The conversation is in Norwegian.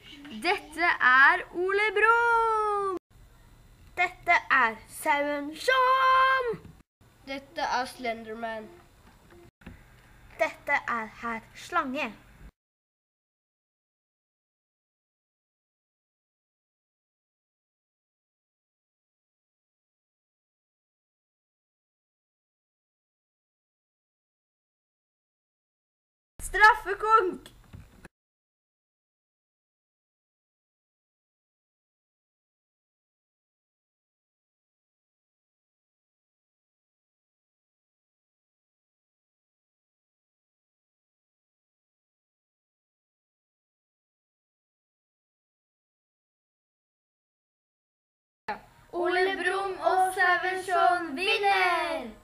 Dette er Ole Brumm. Dette er Sauen Shaun. Dette er Slenderman. Dette er Herr Slange. Straffekonk. Ole Brumm og Sauen Shaun vinner!